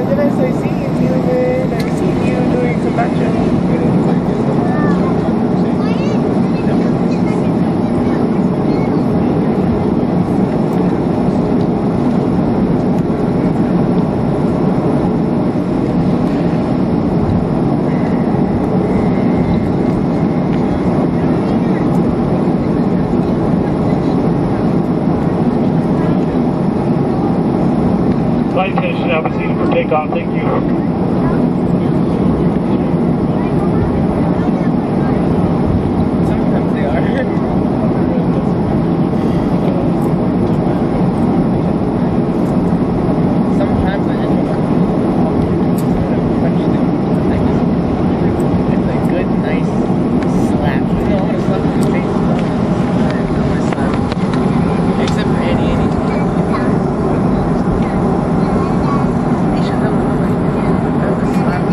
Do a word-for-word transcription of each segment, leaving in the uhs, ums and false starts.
then I started seeing you, and I seen you doing some matching. Flight attendant should have a seat for takeoff. Thank you. Sometimes they are. Sometimes I just punch them. Like, it's a good, nice slap. You know, I want to slap in the face. I want to slap. Except for Annie. Annie. He should have one like that. That was slap.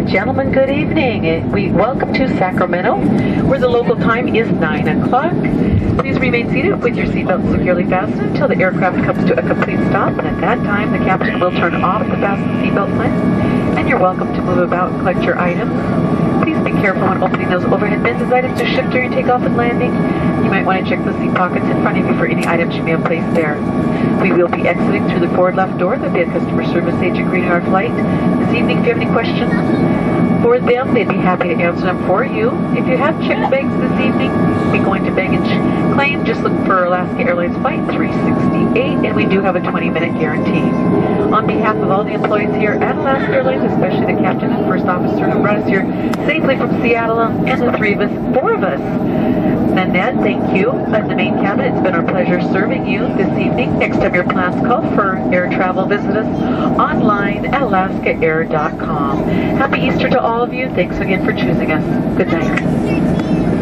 and gentlemen, good evening. We welcome to Sacramento, where the local time is nine o'clock. Please remain seated with your seatbelt securely fastened until the aircraft comes to a complete stop, and at that time the captain will turn off the fasten seatbelt sign, and you're welcome to move about and collect your items. Please be careful when opening those overhead bins as items are shipped during takeoff and landing. You might want to check the seat pockets in front of you for any items you may have placed there. We will be exiting through the forward left door. There'll be a customer service agent greeting our flight. This evening, if you have any questions for them, they'd be happy to answer them for you. If you have checked bags this evening, be going to baggage claim, just look for Alaska Airlines Flight three sixty-eight, and we do have a twenty minute guarantee. On behalf of all the employees here at Alaska Airlines, especially the captain and first officer who brought us here safely from Seattle, and the three of us, four of us, Nanette, thank you. In the main cabin, it's been our pleasure serving you this evening. Next time your plans call for air travel, visit us online at alaska air dot com. Happy Easter to all of you. Thanks again for choosing us. Good night.